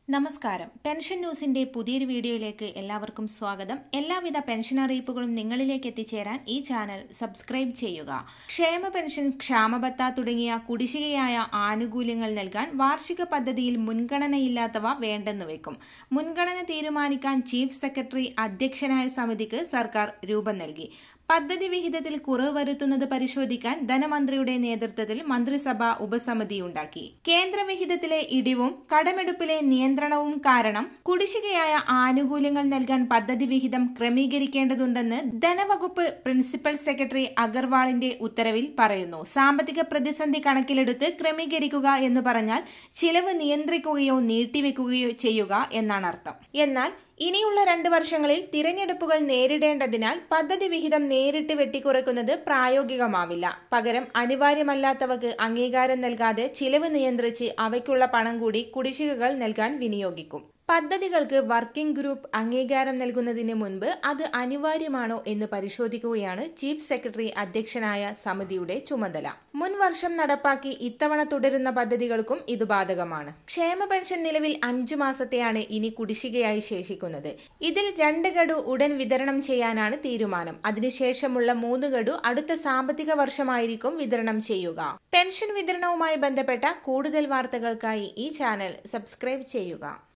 നമസ്കാരം. പെൻഷൻ ന്യൂസിന്റെ പുതിയൊരു വീഡിയോയിലേക്ക് എല്ലാവർക്കും സ്വാഗതം. എല്ലാവിധ പെൻഷൻ അറിയിപ്പുകളും നിങ്ങളിലേക്ക് എത്തിച്ചേരാൻ ഈ ചാനൽ സബ്സ്ക്രൈബ് ചെയ്യുക. ക്ഷേമ പെൻഷൻ, ക്ഷാമബത്ത തുടങ്ങിയ കുടിശ്ശികയായ ആനുകൂല്യങ്ങൾ നൽകാൻ വാർഷിക പദ്ധതിയിൽ മുൻഗണനയില്ലാത്തവ വേണ്ടെന്ന് വെക്കും. മുൻഗണന തീരുമാനിക്കാൻ ചീഫ് സെക്രട്ടറി അധ്യക്ഷനായ സമിതിക്ക് സർക്കാർ രൂപം നൽകി. പദ്ധതി വിഹിതത്തിൽ കുറവ് വരുത്തുന്നത് പരിശോധിക്കാൻ ധനമന്ത്രിയുടെ നേതൃത്വത്തിൽ മന്ത്രിസഭാ ഉപസമിതിയുണ്ടാക്കി. കേന്ദ്ര വിഹിതത്തിലെ ഇടിവും കടമെടുപ്പിലെ നിയന്ത്രണവും കാരണം കുടിശ്ശികയായ ആനുകൂല്യങ്ങൾ നൽകാൻ പദ്ധതി വിഹിതം ക്രമീകരിക്കേണ്ടതുണ്ടെന്ന് ധനവകുപ്പ് പ്രിൻസിപ്പൽ സെക്രട്ടറി അഗർവാളിന്റെ ഉത്തരവിൽ പറയുന്നു. സാമ്പത്തിക പ്രതിസന്ധി കണക്കിലെടുത്ത് ക്രമീകരിക്കുക എന്ന് പറഞ്ഞാൽ ചിലവ് നിയന്ത്രിക്കുകയോ നീട്ടിവെക്കുകയോ ചെയ്യുക എന്നാണ് അർത്ഥം. എന്നാൽ ഇനിയുള്ള 2 വർഷങ്ങളിൽ തിരഞ്ഞെടുപ്പുകൾ നേരിടേണ്ടതിനാൽ പദ്ധതി വിഹിതം നേരിട്ട് വെട്ടിക്കുറയ്ക്കുന്നത് പ്രായോഗികമാവില്ല. പകരം അനിവാര്യമല്ലാത്തവക്ക് അംഗീകാരം നൽകാതെ ചിലവ് നിയന്ത്രിച്ച് അവയ്ക്കുള്ള പണം കൂടി കുടിശ്ശികകൾ നൽകാൻ വിനിയോഗിക്കും. പദ്ധതികൾക്ക് വർക്കിംഗ് ഗ്രൂപ്പ് അംഗീകാരം നൽകുന്നതിന് മുൻപ് അത് അനിവാര്യമാണോ എന്ന് പരിശോധിക്കുകയാണ് ചീഫ് സെക്രട്ടറി അധ്യക്ഷനായ സമിതിയുടെ ചുമതല. മുൻ വർഷം നടപ്പാക്കി ഇത്തവണ തുടരുന്ന പദ്ധതികൾക്കും ഇത് ബാധകമാണ്. ക്ഷേമ പെൻഷൻ നിലവിൽ 5 മാസത്തെയാണ് ഇനി കുടിശ്ശികയായി ശേഷിക്കുന്നത്. ഇതിൽ 2 ഗഡു ഉടൻ വിതരണം ചെയ്യാനാണ് തീരുമാനം. അതിനുശേഷമുള്ള 3 ഗഡു അടുത്ത സാമ്പത്തിക വർഷമായിരിക്കും വിതരണം ചെയ്യുക. പെൻഷൻ വിതരണവുമായി ബന്ധപ്പെട്ട കൂടുതൽ വാർത്തകൾക്കായി ഈ ചാനൽ സബ്സ്ക്രൈബ് ചെയ്യുക.